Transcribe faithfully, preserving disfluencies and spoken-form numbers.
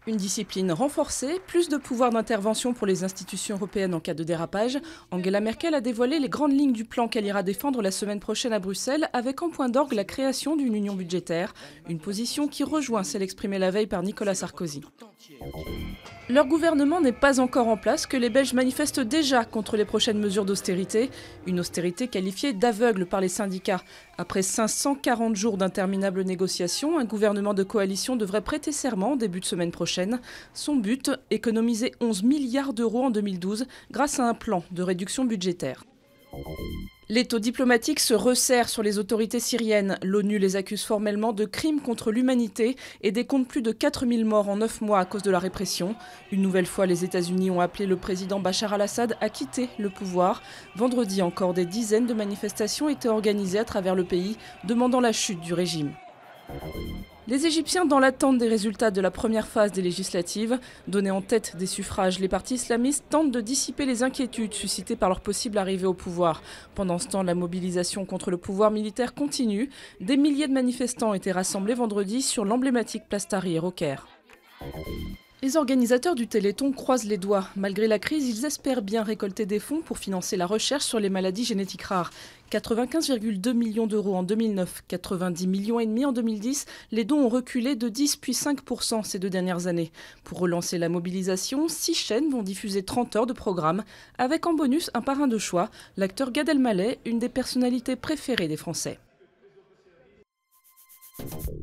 Une discipline renforcée, plus de pouvoir d'intervention pour les institutions européennes en cas de dérapage. Angela Merkel a dévoilé les grandes lignes du plan qu'elle ira défendre la semaine prochaine à Bruxelles, avec en point d'orgue la création d'une union budgétaire, une position qui rejoint celle exprimée la veille par Nicolas Sarkozy. Leur gouvernement n'est pas encore en place, que les Belges manifestent déjà contre les prochaines mesures d'austérité. Une austérité qualifiée d'aveugle par les syndicats. Après cinq cent quarante jours d'interminables négociations, un gouvernement de coalition devrait prêter serment en début de semaine prochaine. Son but, économiser onze milliards d'euros en deux mille douze grâce à un plan de réduction budgétaire. L'étau diplomatique se resserre sur les autorités syriennes. L'ONU les accuse formellement de crimes contre l'humanité et décompte plus de quatre mille morts en neuf mois à cause de la répression. Une nouvelle fois, les États-Unis ont appelé le président Bachar al-Assad à quitter le pouvoir. Vendredi encore, des dizaines de manifestations étaient organisées à travers le pays, demandant la chute du régime. Les Égyptiens, dans l'attente des résultats de la première phase des législatives, donnés en tête des suffrages, les partis islamistes tentent de dissiper les inquiétudes suscitées par leur possible arrivée au pouvoir. Pendant ce temps, la mobilisation contre le pouvoir militaire continue. Des milliers de manifestants étaient rassemblés vendredi sur l'emblématique place Tahrir au Caire. Les organisateurs du Téléthon croisent les doigts. Malgré la crise, ils espèrent bien récolter des fonds pour financer la recherche sur les maladies génétiques rares. quatre-vingt-quinze virgule deux millions d'euros en deux mille neuf, quatre-vingt-dix millions et demi en deux mille dix, les dons ont reculé de dix puis cinq pour cent ces deux dernières années. Pour relancer la mobilisation, six chaînes vont diffuser trente heures de programme, avec en bonus un parrain de choix, l'acteur Gad Elmaleh, une des personnalités préférées des Français.